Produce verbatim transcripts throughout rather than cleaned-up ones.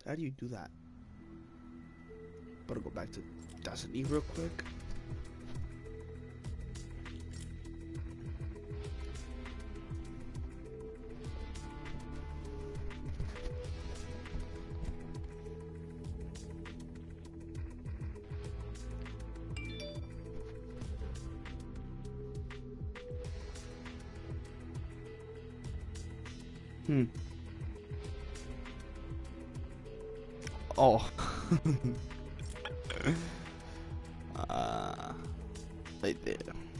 how do you do that? Better go back to Destiny real quick. Hmm. Oh. uh, right there.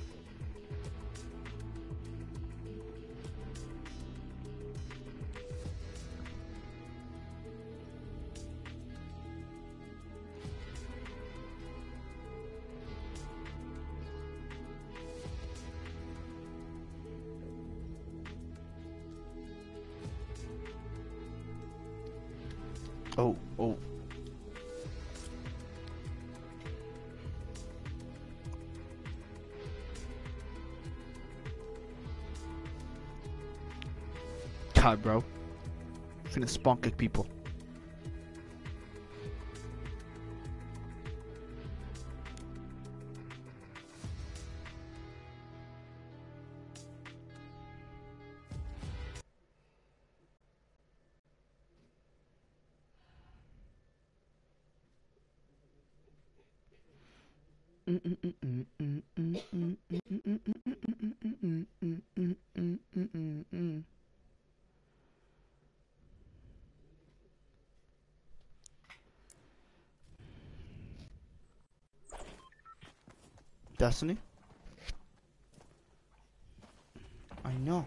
Oh, oh. God, bro. I'm finna spawn kick people. Destiny? I know.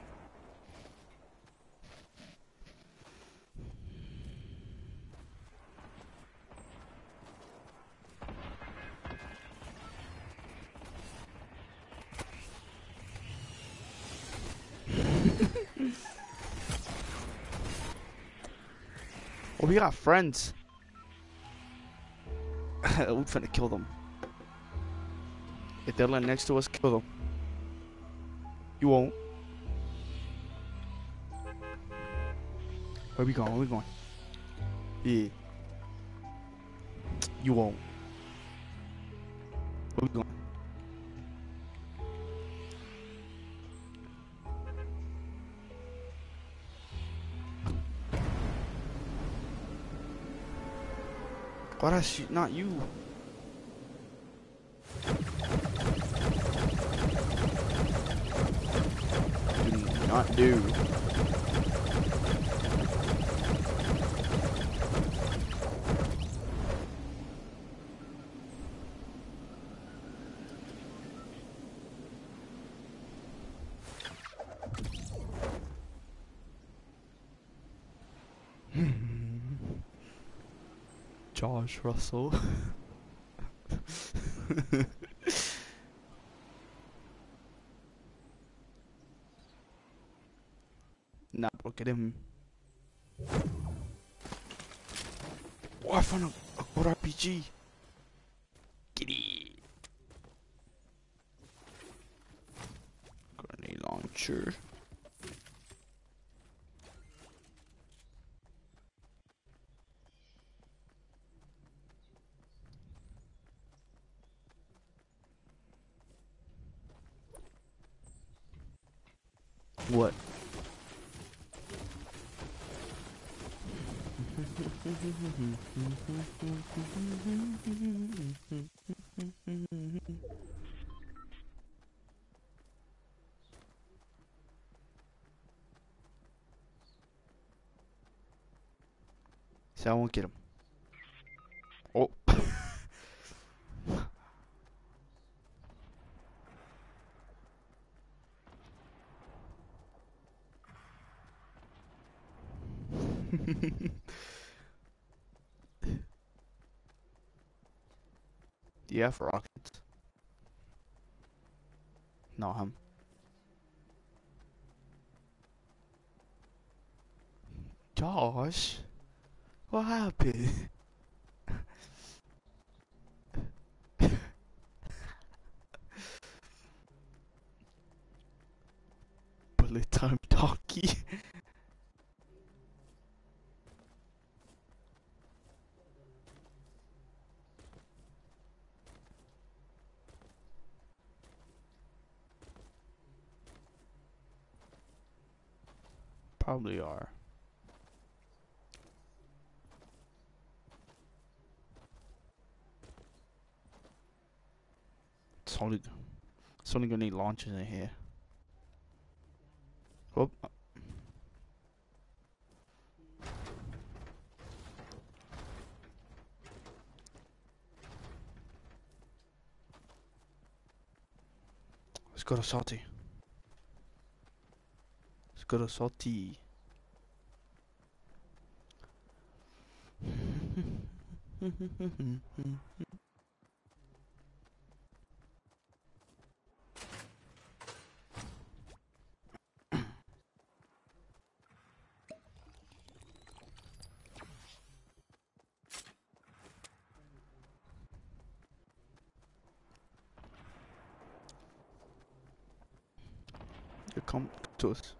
Oh, we got friends. We're finna kill them. If they're like next to us, kill them. You won't. Where we going? Where we going? Yeah. You won't. Where we going? Why that's you, not you? Do not do. Josh Russell. Nah, bro, get him. Oh, I found a, a good R P G. Get it. Grenade launcher. What? See, I won't get him. Oh. Yeah, for rockets. No, him. Josh, what happened? Bullet time talkie. probably are. It's only, it's only gonna need launches in here. Oh. Let's go to Salty. Let's go to Salty. You come to us.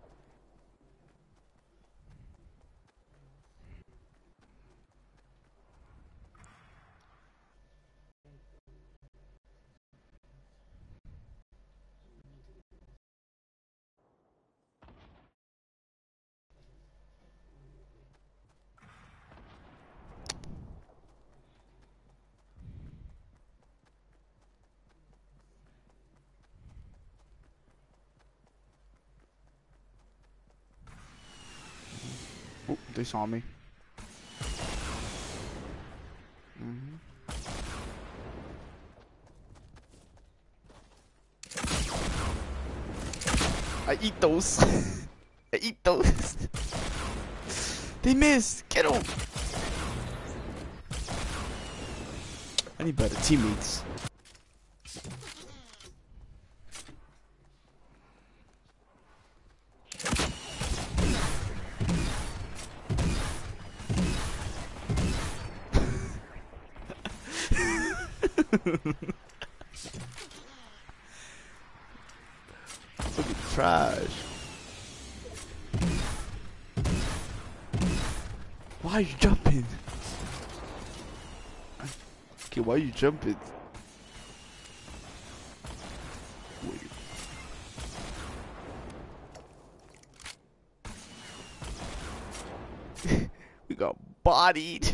Oh, they saw me. Mm-hmm. I eat those. I eat those. They missed. Get them. I need better teammates. Fucking trash. Why are you jumping? Okay, why are you jumping? Wait. We got bodied.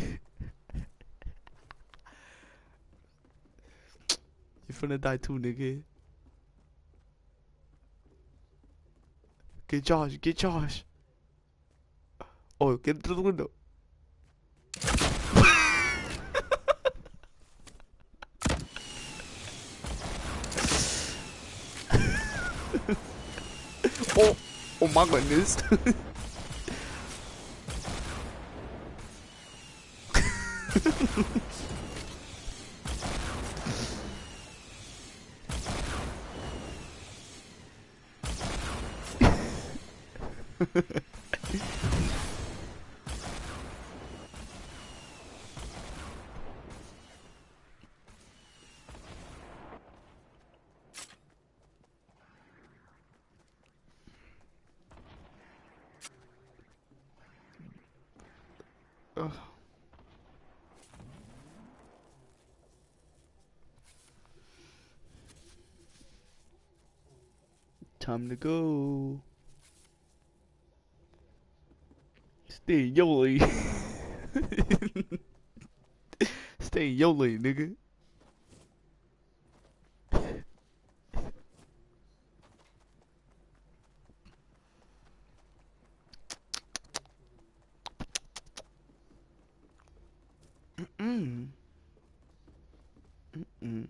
You finna die too, nigga. Get Josh, get Josh. Oh, get through the window. Oh, oh my goodness. Ugh. Time to go. Stay in your lane. Stay in your lane, nigga. Mm-mm. Mm-mm.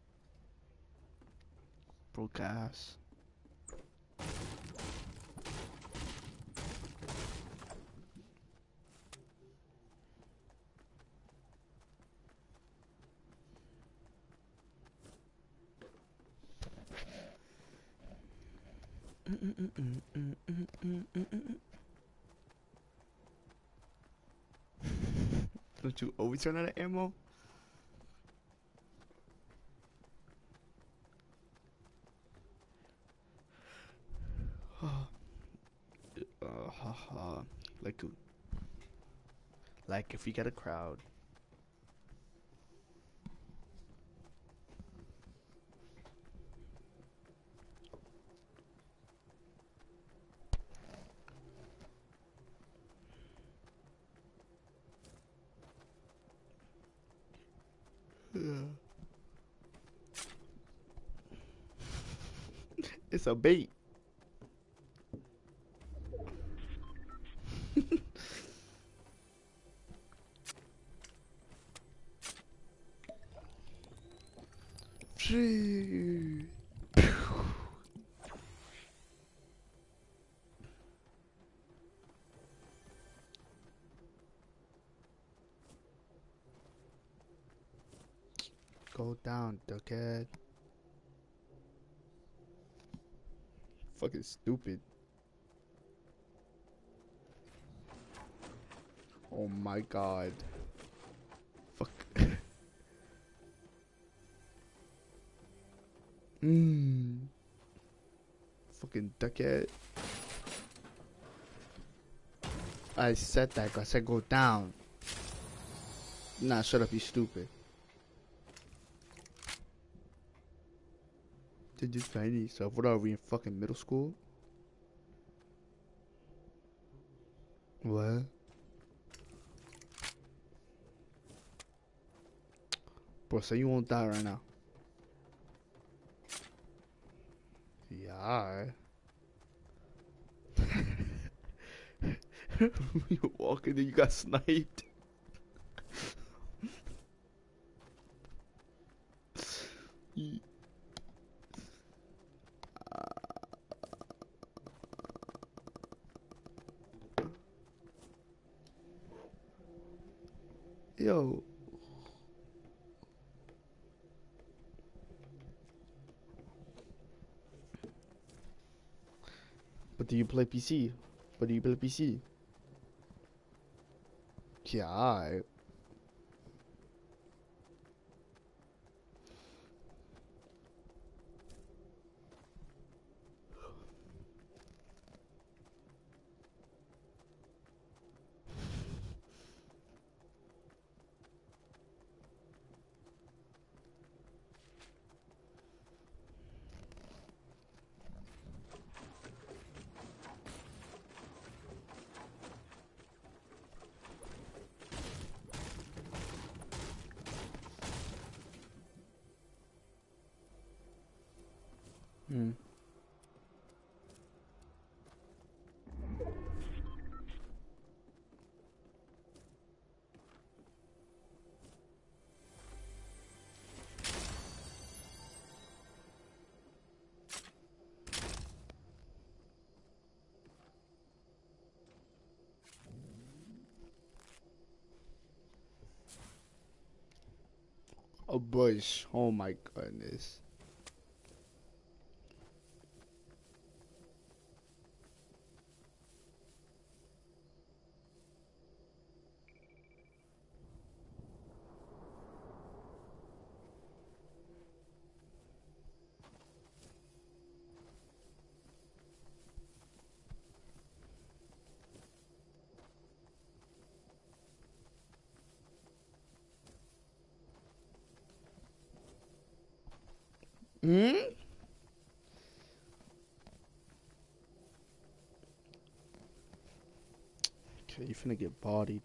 Broke ass. Don't you always run out of ammo? Uh, haha. Like, like if you get a crowd. It's a bait. Go down, dickhead. Fucking stupid. Oh my god. Fuck. Mmm. Fucking dickhead. I said that. I said go down. Nah, shut up, you stupid. Did you find yourself? What are we in fucking middle school? What? Bro, say you won't die right now. Yeah. You walking and you got sniped. Yo. But do you play P C? But do you play P C? Yeah, alright. Hmm. A bush. Oh my goodness. Hmm? Okay, you finna get bodied.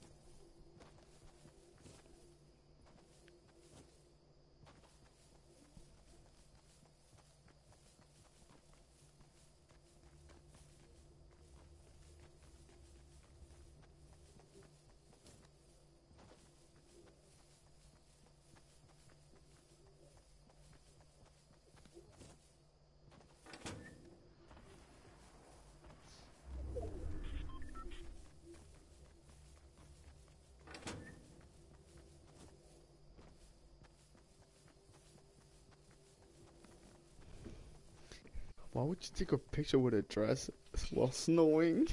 Why would you take a picture with a dress while snowing?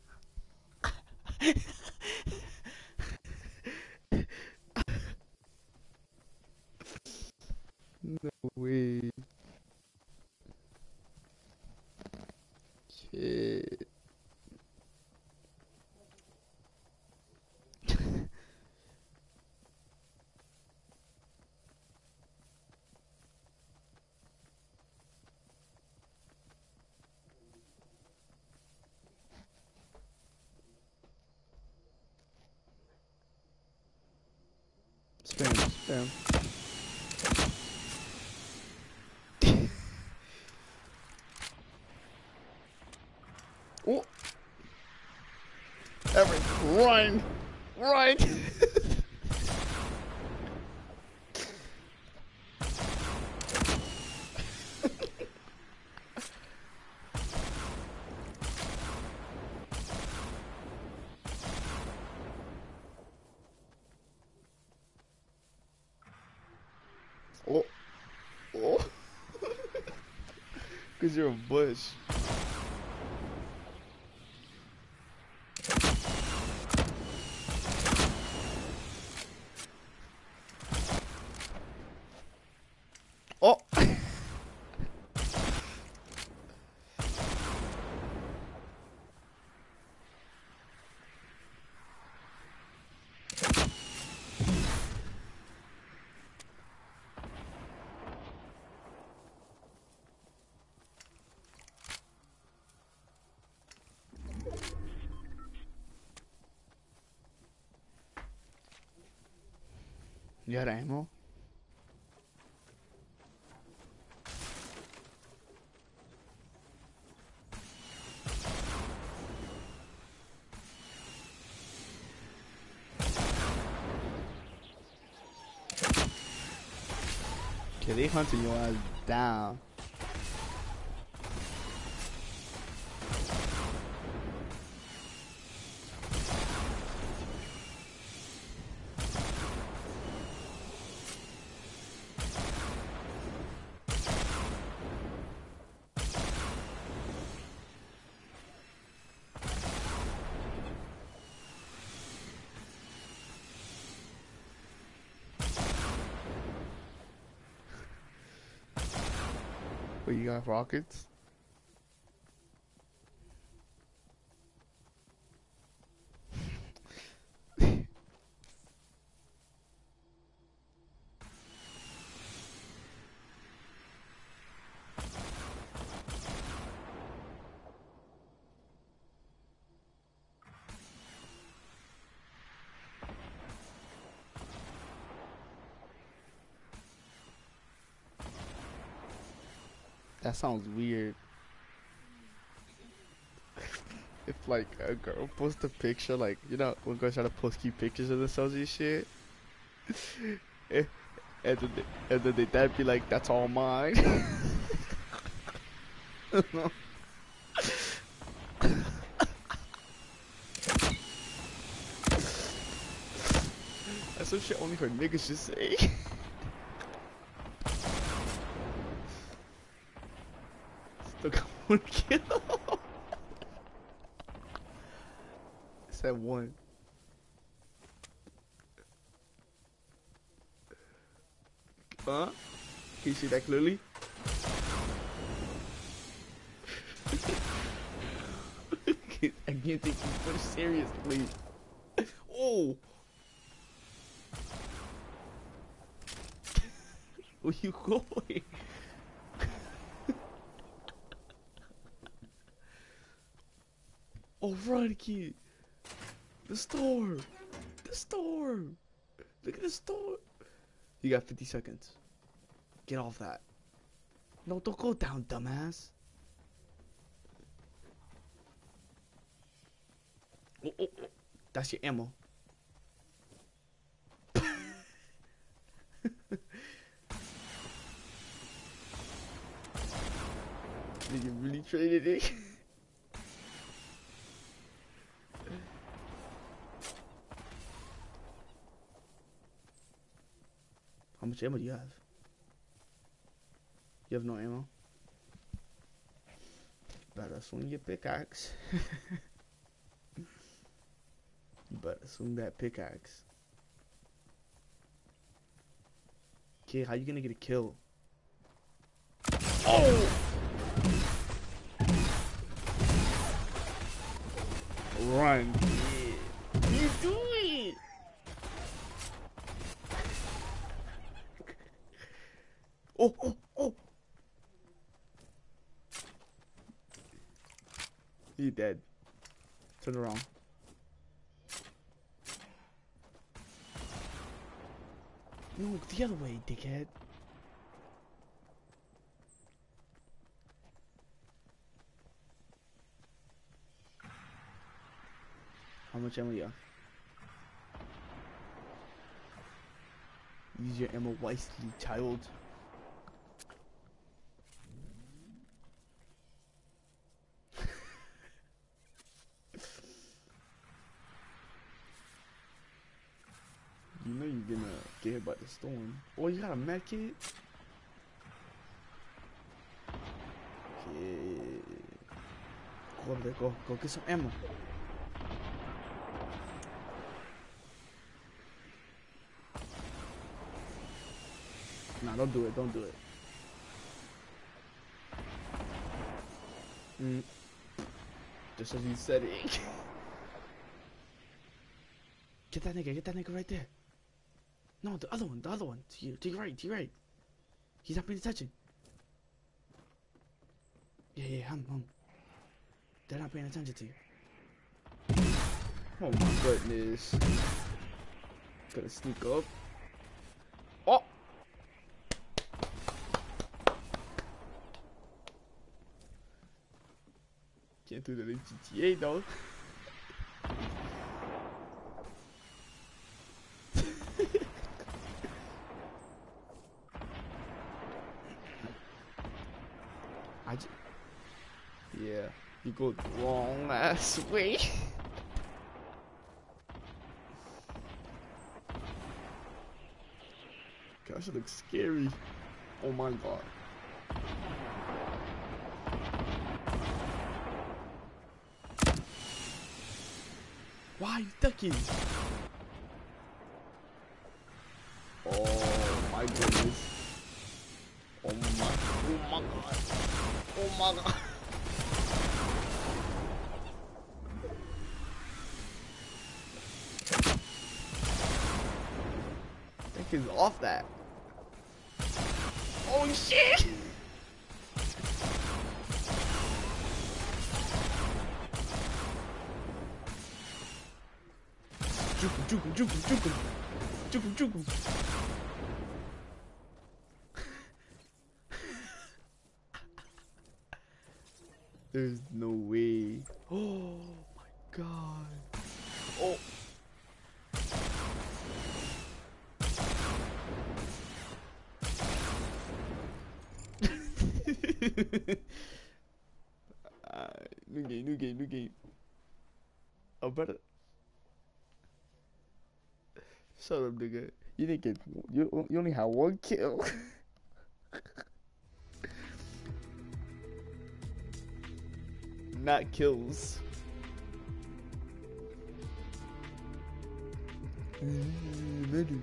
No way. Kid. Spam, spam. Oh. Eric, run! Run! Oh. Oh. Because you're a bush. Oh. You got ammo? Okay, they hunting your ass down. What, you got rockets? That sounds weird. If like a girl posts a picture, like, you know when girls try to post cute pictures of themselves and shit, and and then they, and then they that'd be like, that's all mine. That's some shit only for niggas should say. Still got one kill. Said one. Huh? Can you see that clearly? I can't take you so seriously. Oh! Where you going? Oh, run, kid! The store! The store! Look at the store! You got fifty seconds. Get off that. No, don't go down, dumbass. Oh, oh, oh. That's your ammo. Did you really traded it? How much ammo do you have? You have no ammo? Better swing your pickaxe. You better swing that pickaxe. Kid, how you gonna get a kill? Oh! Run, kid. What you doing? Oh, oh, oh! You dead. Turn around. No, the other way, dickhead. How much ammo you have? Use your ammo wisely, child. You know you're gonna get hit by the storm. Oh, you got a med kit? Okay. Go over there, go. Go get some ammo. Nah, don't do it, don't do it. Mm. Just as you said it. Get that nigga, get that nigga right there. No, the other one, the other one. To you, to your right, to your right. He's not paying attention. Yeah, yeah, hum, hum. They're not paying attention to you. Oh my goodness. Gonna sneak up. Oh! Can't do that in G T A though. I j yeah, you go the wrong ass way. Gosh, it looks scary. Oh my god. Why are you ducking? Oh my goodness. Oh my, oh my god. Oh my god. Think he's off that. Oh shit! Juke him, juke him, juke him, juke him. Juke him, juke him. There's no way. Oh my god. Oh. uh, new game, new game, new game. Oh, better. Shut up, nigga. You didn't get. You you only had one kill. Not kills. Mm,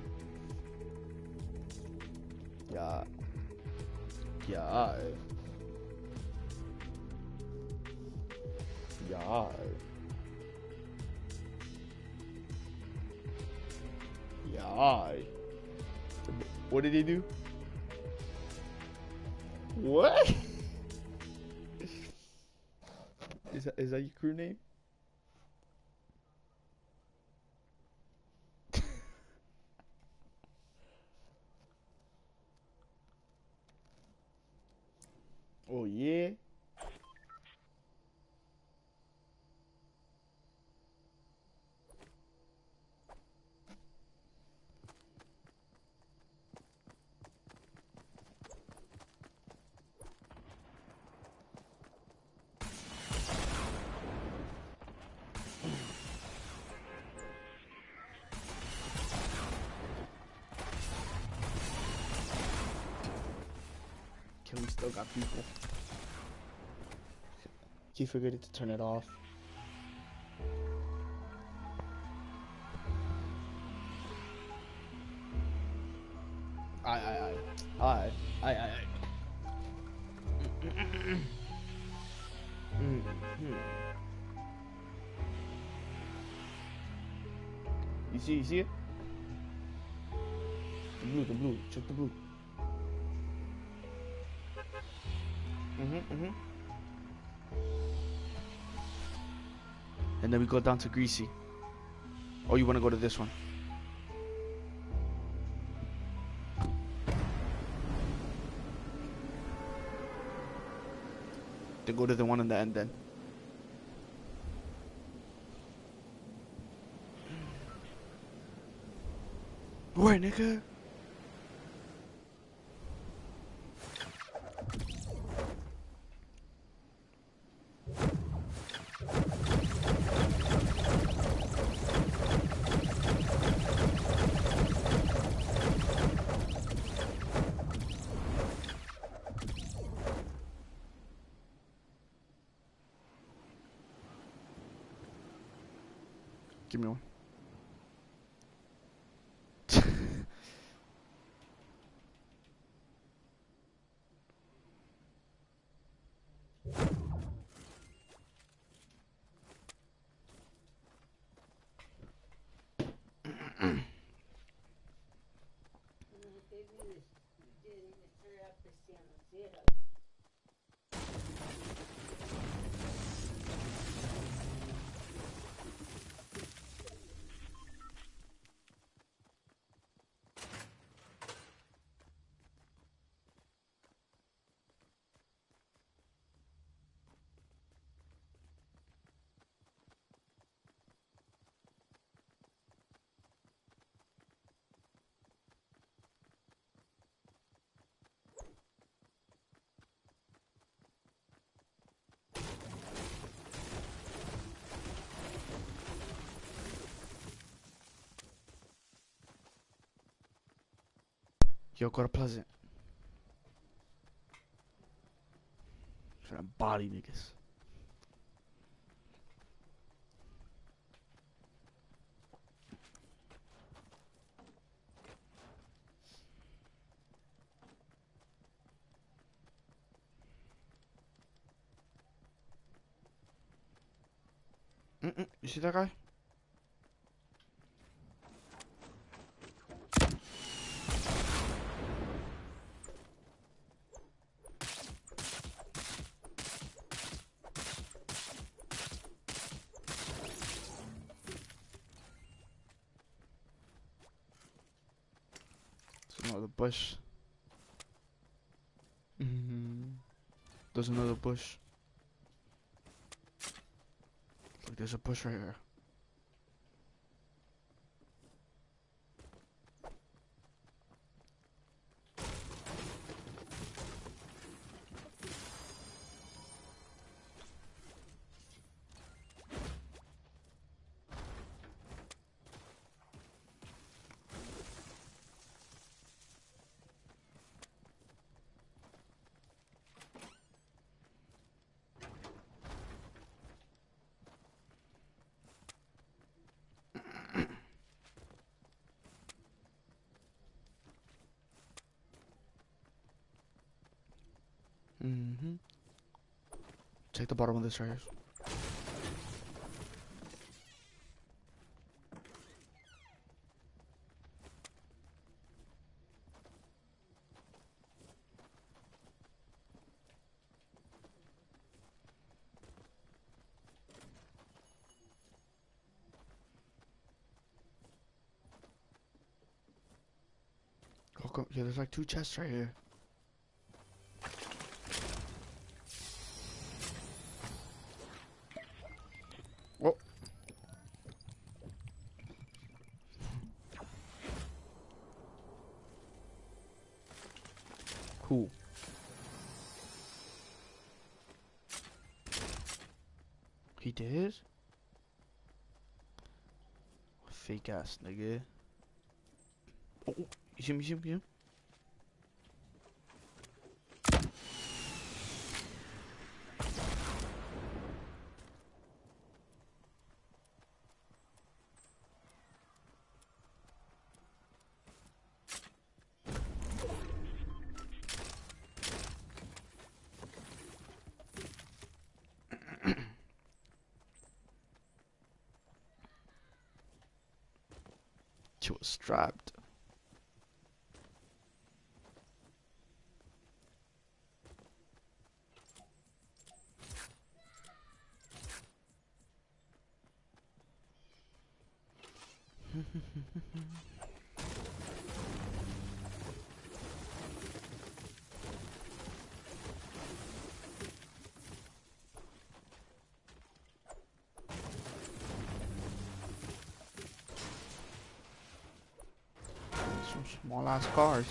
yeah. Yeah. Yeah. Yeah. What did he do? What? Is that, is that your crew name? Oh yeah. Okay, we still got people. Keep forgetting to turn it off. Aye, aye, aye. Aye, aye, aye, aye. Mm-hmm. You see, you see it? The blue, the blue. Check the blue. Mm-hmm, mm-hmm. And then we go down to Greasy. Or you want to go to this one? Then go to the one in the end then. Where, nigga? Give me one. Yo, go to Pleasant. Trying to body niggas. Mm-mm. You see that guy? There's another bush. Mm-hmm. There's another bush. Look, there's a bush right here. Mm-hmm. Take the bottom of this right here. Oh, go. Yeah, there's like two chests right here. Oh. Cool. He did? Fake ass nigga. Oh, you see him, you see him, you see him? She was strapped. Small ass cars.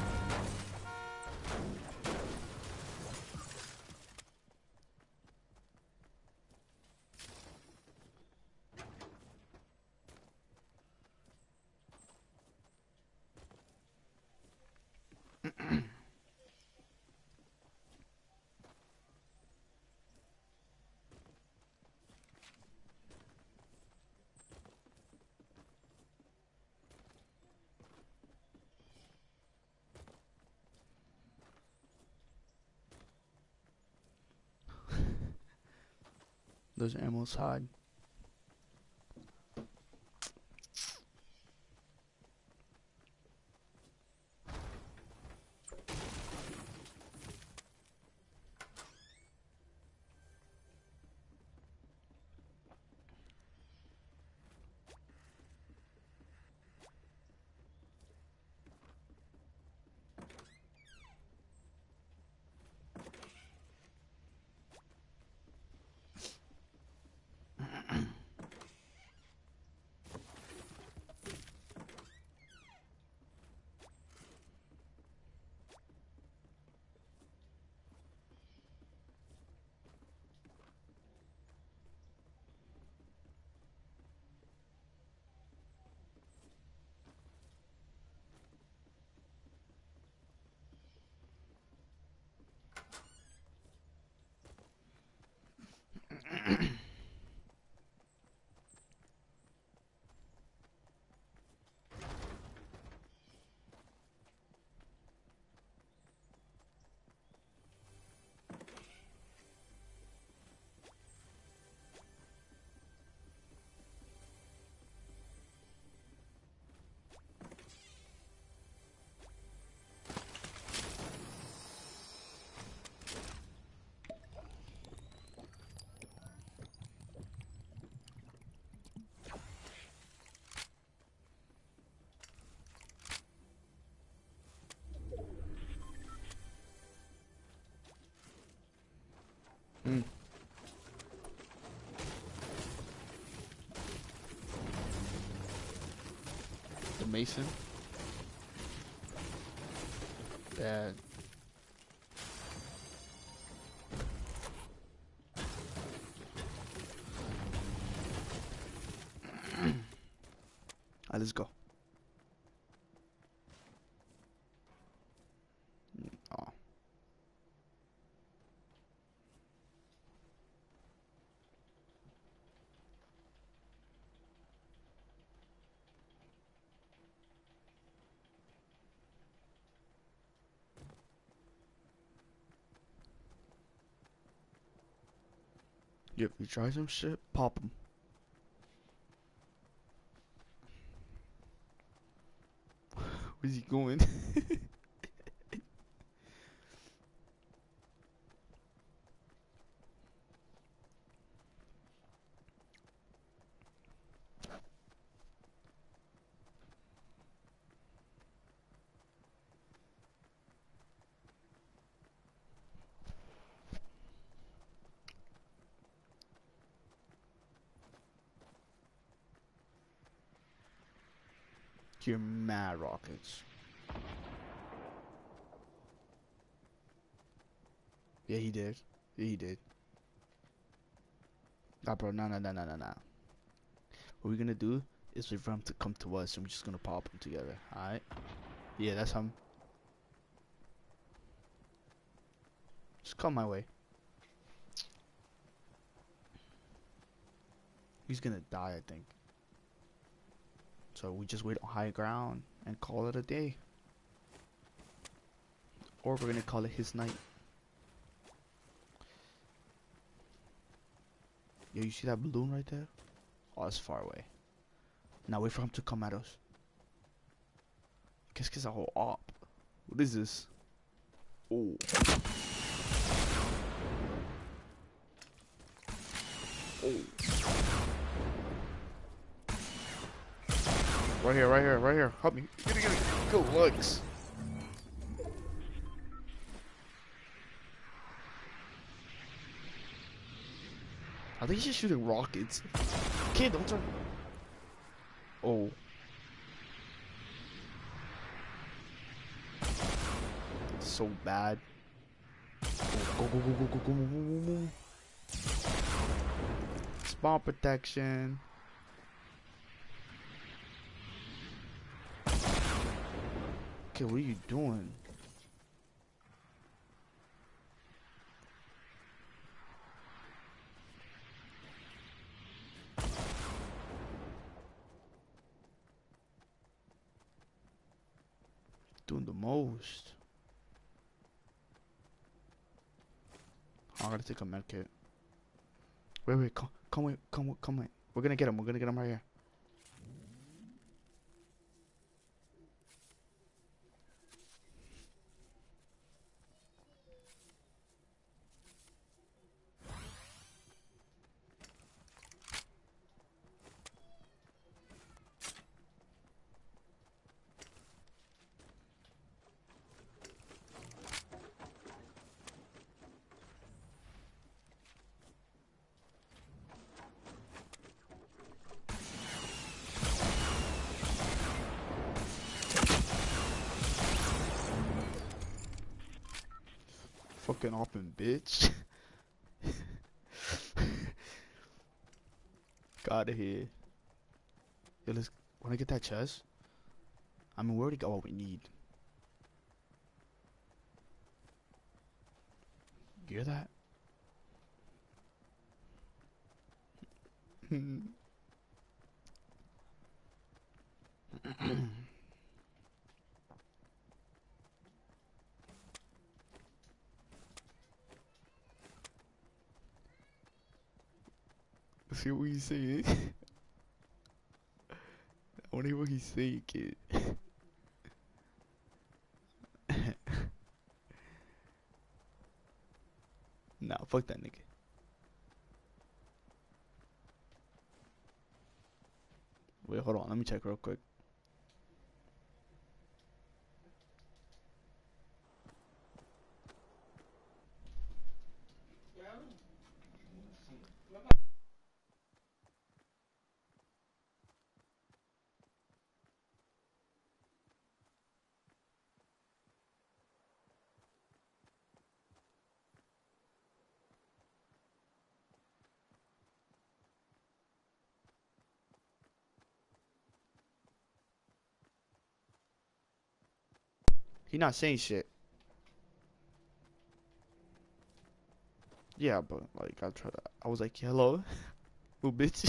Those animals hide. Mm. The Mason. Bad. Alright, let's go. Oh. If you try some shit, pop them. Where's he going? You're mad rockets. Yeah, he did. Yeah, he did. Nah, bro, nah, nah, nah, nah, nah, nah. What we're gonna do is wait for him to come to us, and we're just gonna pop them together. Alright? Yeah, that's him. Just come my way. He's gonna die, I think. So we just wait on high ground and call it a day. Or we're gonna call it his night. Yo, you see that balloon right there? Oh, it's far away. Now wait for him to come at us. Qu'est-ce que ça roule up? What is this? Oh. Oh. Right here, right here, right here. Help me. Get it, get it. Go, Lux. I think he's shooting rockets. Kid, don't turn. Oh. so bad. Go, go, go, go, go, go, go, go, go, go. Spawn protection. Okay, what are you doing? Doing the most. Oh, I gotta take a med kit. Wait, wait, come, come, wait, come, come, wait. We're gonna get him. We're gonna get him right here. Fucking open, bitch. Got out of here. Yo, let's. Wanna get that chest? I mean, we already got what we need. You hear that? See what he's saying? I wanna hear what he's saying, kid. Nah, fuck that nigga. Wait, hold on. Let me check real quick. He not saying shit. Yeah, but like I tried to, I was like, hello, little bitch.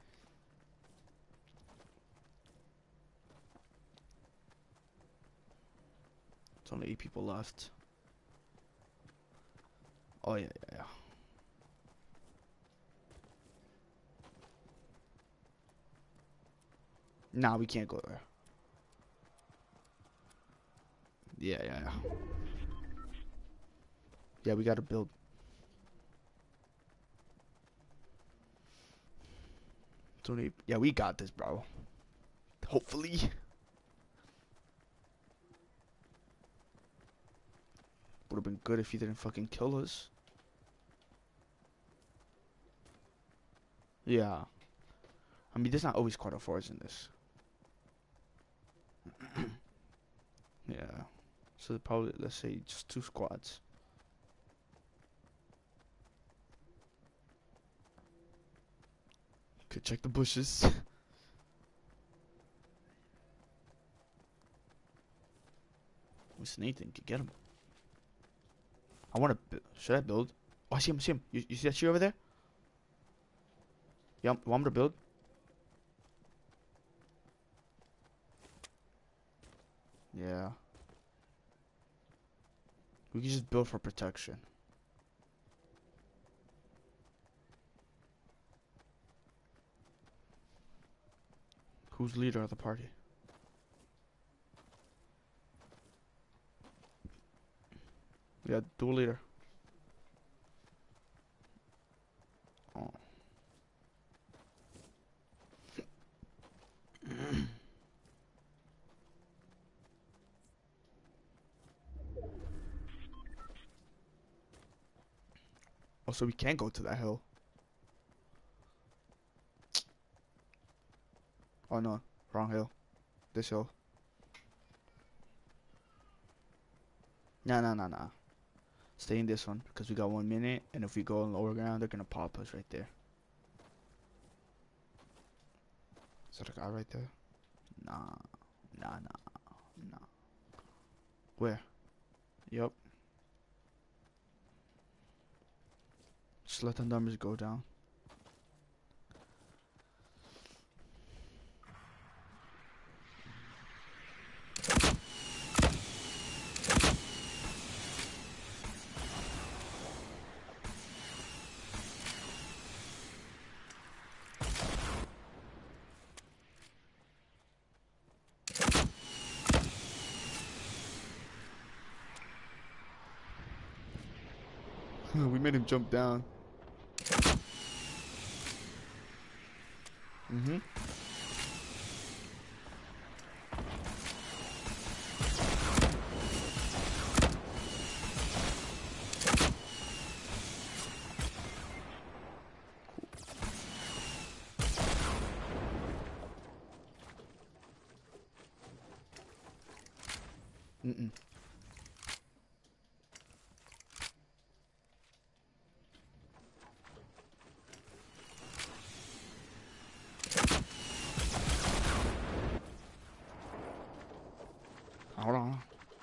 It's only eight people left. Oh yeah, yeah, yeah. Nah, we can't go there. Yeah, yeah, yeah. Yeah, we gotta build. It's only, yeah, we got this, bro. Hopefully. Would have been good if he didn't fucking kill us. Yeah. I mean, there's not always quarter fours in this. Yeah. So probably, let's say, just two squads. Could check the bushes. What's Nathan? Could get him. I want to. Should I build? Oh, I see him. I see him. You, you see that tree over there? Yeah, want me to build? Yeah. We can just build for protection. Who's leader of the party? Yeah, dual leader. Oh. Oh, so we can't go to that hill. Oh no, wrong hill. This hill. Nah, nah, nah, nah. Stay in this one because we got one minute, and if we go on lower ground, they're gonna pop us right there. Is that a guy right there? Nah, nah, nah, nah. Where? Yup. Just let the numbers go down. We made him jump down. Mm-hmm. Mm-mm. Hold on.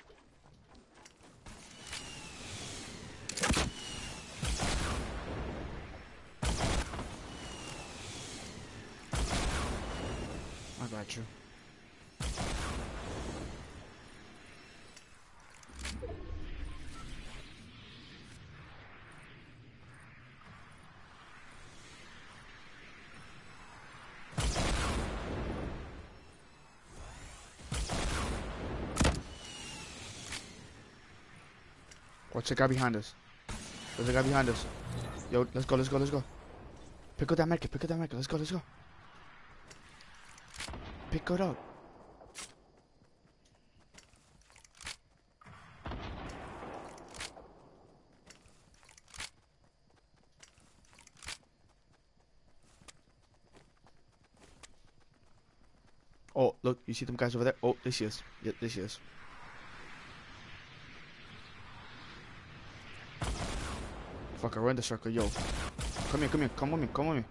I got you. Watch the guy behind us. There's a guy behind us. Yo, let's go, let's go, let's go. Pick up that medkit, pick up that medkit. Let's go, let's go. Pick it up. Oh, look, you see them guys over there? Oh, there she is. Yeah, there she is. Fuck her, we're in the circle, yo. Come here, come here, come with me, come with me.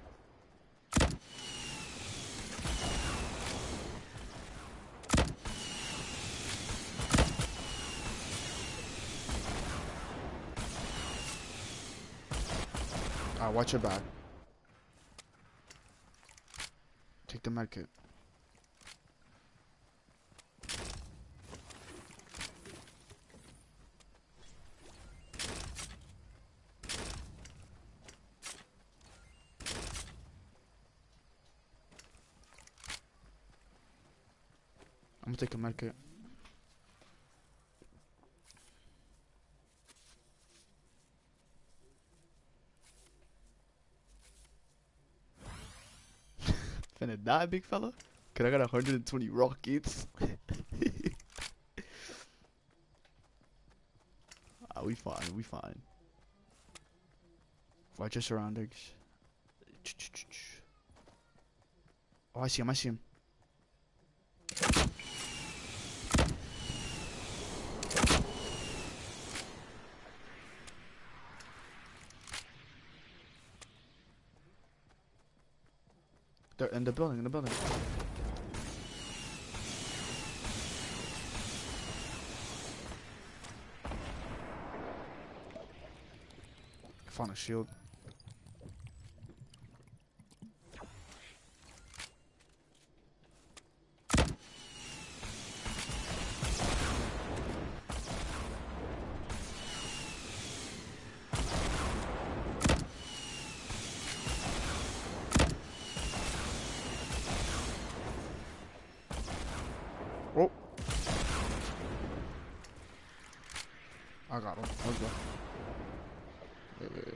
Ah, watch your back. Take the medkit. I'm gonna take a medkit. Finna die, big fella? Cause I got one hundred twenty rockets. Ah, we fine, we fine. Watch your surroundings. Oh, I see him, I see him. They're in the building, in the building. Found a shield. Oh, I got him. Let's go. Wait, wait, wait.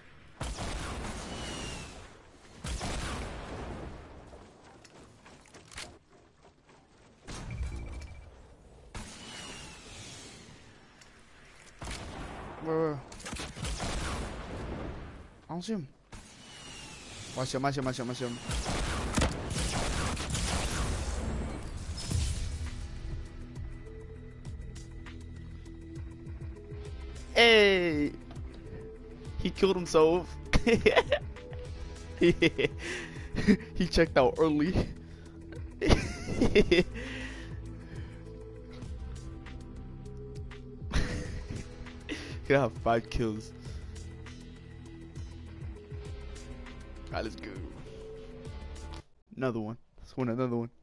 Where, where? I don't see him. I see him, I see him, I see him, I see him. killed himself. He checked out early. Gonna have five kills. Alright, let's go. Another one. Let's win another one.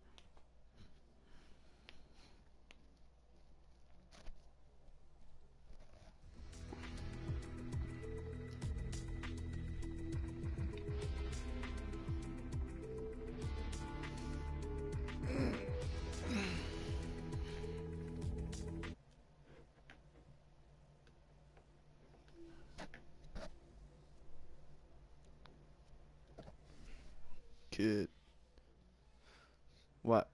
Kid. What?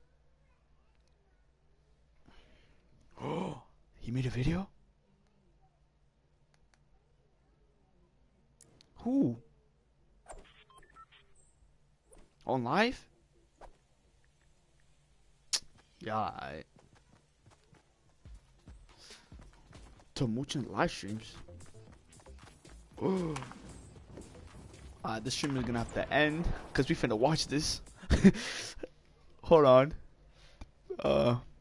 Oh, he made a video? Who? On live? Yeah, I... To watching live streams. Oh. Uh, this stream is gonna have to end because we finna watch this. Hold on. Uh.